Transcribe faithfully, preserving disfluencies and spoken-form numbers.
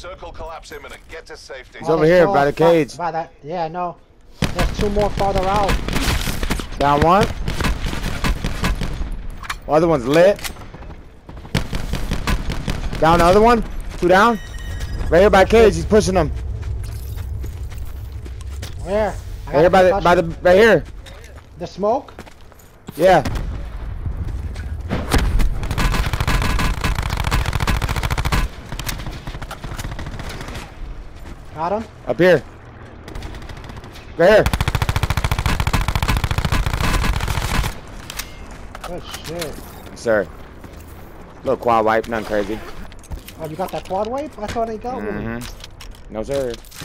Circle collapse imminent. Get to safety. He's over here by the cage. By, by that, yeah, no. There's two more farther out. Down one. Other one's lit. Down the other one. Two down. Right here by the cage. He's pushing them. Where? Right here by the, by the, right here. The smoke? Yeah. Got him? Up here. Right here. Good shit. Yes, sir. Little quad wipe, nothing crazy. Oh, you got that quad wipe? I thought he got one. Mm-hmm. No, sir.